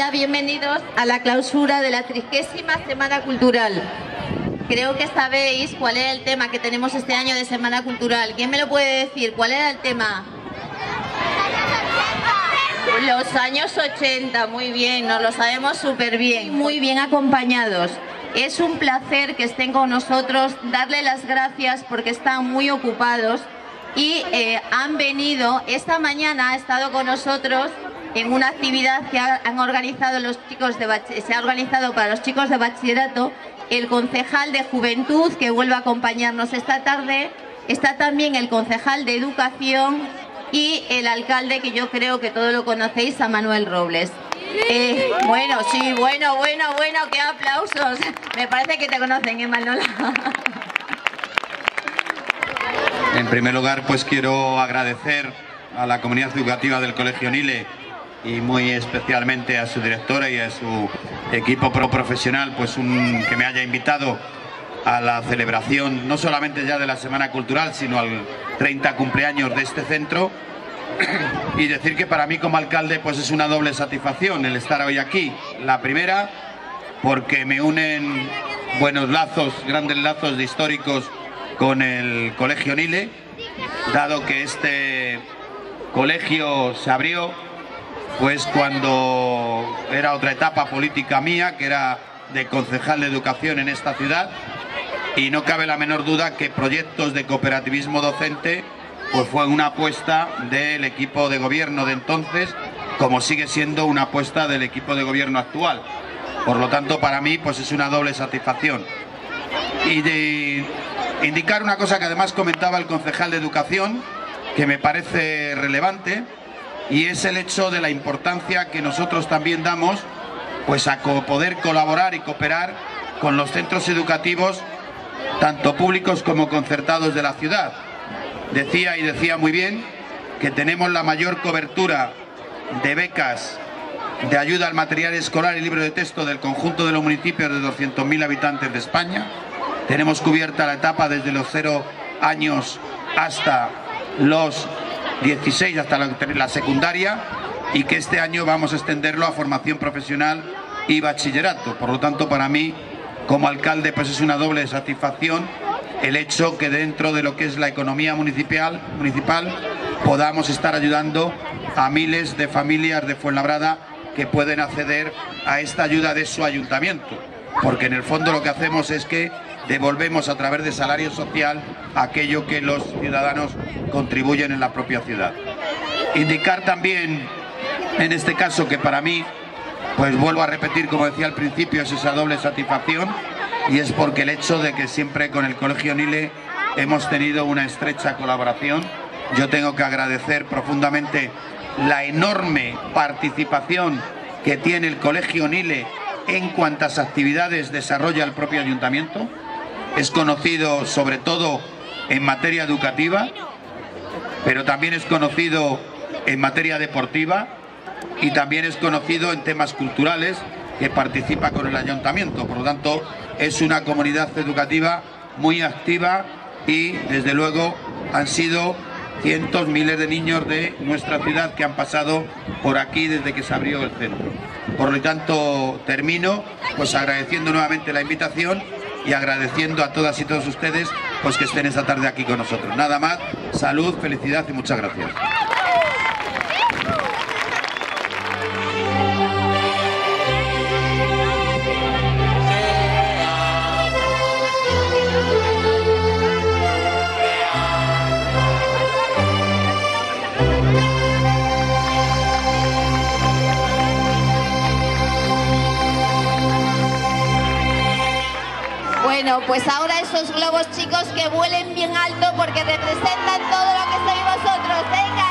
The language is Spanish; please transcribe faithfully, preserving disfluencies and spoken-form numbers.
Bienvenidos a la clausura de la trigésima Semana Cultural. Creo que sabéis cuál era el tema que tenemos este año de Semana Cultural. ¿Quién me lo puede decir? ¿Cuál era el tema? Los años ochenta, muy bien, nos lo sabemos súper bien, muy bien acompañados. Es un placer que estén con nosotros, darle las gracias porque están muy ocupados y eh, han venido, esta mañana ha estado con nosotros en una actividad que han organizado los chicos de se ha organizado para los chicos de bachillerato. El concejal de Juventud, que vuelve a acompañarnos esta tarde, está también el concejal de Educación y el alcalde, que yo creo que todos lo conocéis, a Manuel Robles. Eh, bueno, sí, bueno, bueno, bueno, qué aplausos. Me parece que te conocen, ¿eh, Manola? En primer lugar, pues quiero agradecer a la comunidad educativa del Colegio Nile y muy especialmente a su directora y a su equipo pro profesional, pues un, que me haya invitado a la celebración no solamente ya de la Semana Cultural, sino al treinta cumpleaños de este centro. Y decir que para mí como alcalde pues es una doble satisfacción el estar hoy aquí. La primera, porque me unen buenos lazos, grandes lazos de históricos con el Colegio Nile, dado que este colegio se abrió pues cuando era otra etapa política mía, que era de concejal de educación en esta ciudad, y no cabe la menor duda que proyectos de cooperativismo docente pues fue una apuesta del equipo de gobierno de entonces, como sigue siendo una apuesta del equipo de gobierno actual. Por lo tanto, para mí pues es una doble satisfacción. Y de indicar una cosa que además comentaba el concejal de educación, que me parece relevante, y es el hecho de la importancia que nosotros también damos pues a poder colaborar y cooperar con los centros educativos, tanto públicos como concertados de la ciudad. Decía y decía muy bien que tenemos la mayor cobertura de becas de ayuda al material escolar y libro de texto del conjunto de los municipios de doscientos mil habitantes de España. Tenemos cubierta la etapa desde los cero años hasta los dieciséis, hasta la, la secundaria, y que este año vamos a extenderlo a formación profesional y bachillerato. Por lo tanto, para mí como alcalde pues es una doble satisfacción el hecho que dentro de lo que es la economía municipal, municipal podamos estar ayudando a miles de familias de Fuenlabrada que pueden acceder a esta ayuda de su ayuntamiento, porque en el fondo lo que hacemos es que devolvemos a través de salario social aquello que los ciudadanos contribuyen en la propia ciudad. Indicar también en este caso que para mí, pues vuelvo a repetir, como decía al principio, es esa doble satisfacción, y es porque el hecho de que siempre con el Colegio Nile hemos tenido una estrecha colaboración. Yo tengo que agradecer profundamente la enorme participación que tiene el Colegio Nile en cuantas actividades desarrolla el propio ayuntamiento. Es conocido sobre todo en materia educativa, pero también es conocido en materia deportiva y también es conocido en temas culturales, que participa con el ayuntamiento. Por lo tanto, es una comunidad educativa muy activa y desde luego han sido cientos, miles de niños de nuestra ciudad que han pasado por aquí desde que se abrió el centro. Por lo tanto, termino pues agradeciendo nuevamente la invitación y agradeciendo a todas y todos ustedes pues que estén esta tarde aquí con nosotros. Nada más, salud, felicidad y muchas gracias. Bueno, pues ahora esos globos, chicos, que vuelen bien alto porque representan todo lo que sois vosotros. ¡Venga!